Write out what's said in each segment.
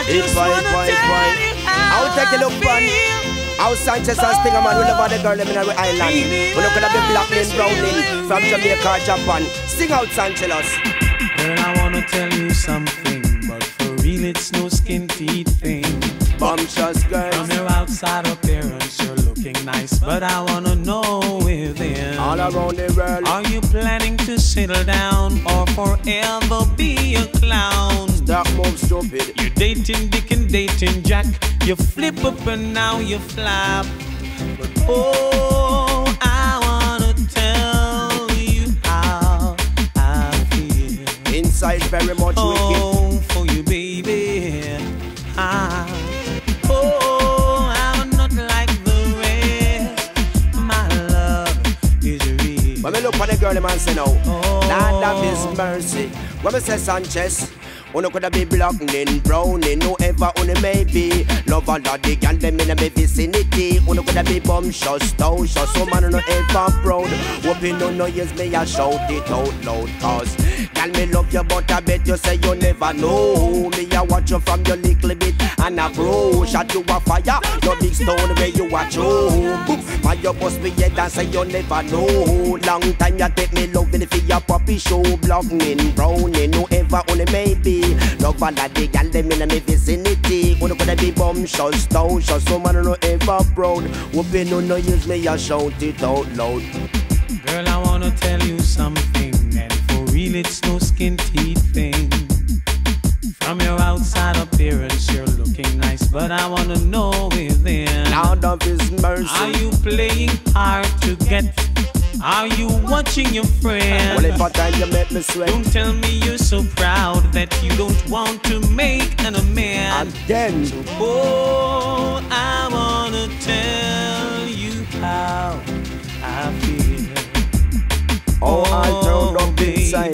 just wanna tell you how I'll take a look fun. How Sanchez and Stinger man will love the girl them in our island. We look at the black men, brown men from Jamaica, Japan. Sing out Sanchez. Girl, I wanna tell you something, but for real it's no skin teeth thing. Bumptious Girl. From your outside appearance, you're looking nice, but I wanna know within. All around the world. Are you planning to settle down or forever be a clown? Stop move stupid. You're dating Dick and dating Jack. You flip up and now you flap. But oh, I wanna tell you how I feel. Inside very much wicked. Oh, for you, baby. Oh, I'm not like the rest. My love is real. When we look at the girl, the man say no. Lord of His mercy. When we say Sanchez, uno coulda be black nin, brown nin, whoever uno may be. Love all of the girl them in the vicinity. Uno coulda be bumptious, touchous, so man uno ever proud. Hoping you know yes me a shout it out loud. Cause girl me love you but I bet you say you never know. Me a watch you from your little bit and a bro. Shot you a fire, no big stone where you watch you. Boom, my you bust me head and say you never know. Long time you take me love in for your puppy show. Black nin, brown nin, whoever uno may be. Love all of the gal them in the vicinity. Uno coulda be bumptious, touchous, so man no ever proud. Hoping you no use me a shout it out loud. Girl, I wanna tell you something, and for real it's no skin teeth thing. From your outside appearance you're looking nice, but I wanna know within. Lord of His mercy. Are you playing hard to get? Are you watching your friends? Well, if I time you make me sweat. Don't tell me you're so proud that you don't want to make an amends. Again. So, oh, I wanna tell you how I feel. Oh, I turned up inside.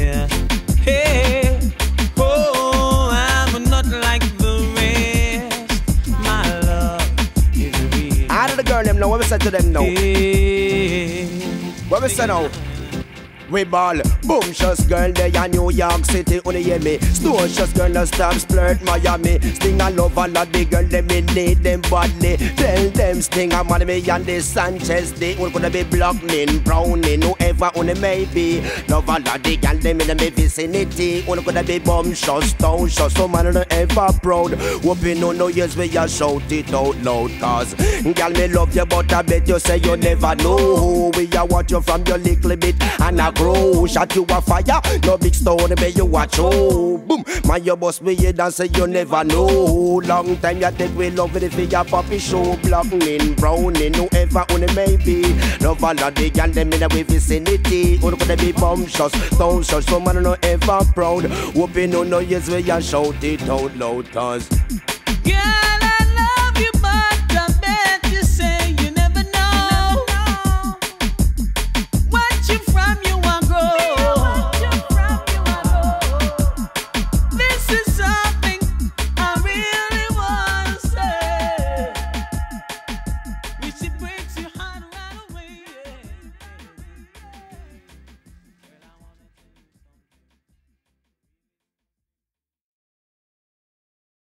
Hey, oh, I'm not like the rest. My love is real. How do the girl them know? What we say to them now? Hey. What we say now? We ball, bumptious girl, they a New York City, only hear me. Stocious girl, no stop, splurt Miami. Sting a love all of the girl, them me need them badly. Tell them Sting a man me and the Sanchez, they all gonna be black nin, brown nin, whoever only may be. Love all of the girl, them in the vicinity, all gonna be bumptious, touchous, so man no ever proud. Hoping no yes we a shout it out loud, cause girl me love you, but I bet you say you never know. We a watch you from your little bit and a grow. Shot you a fire, no big stone where you watch. Oh, boom, my you bust me head and say you never know. Long time you take we love it for your puppy show. Black nin, brown nin, whoever only may be. Love all of the girl them in the vicinity. Who could be bumptious, touchous, so man no ever proud. Hoping no yes where you shout it out loud, cause yeah.